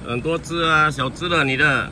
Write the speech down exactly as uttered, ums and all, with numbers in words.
很多只啊，小只的，你的。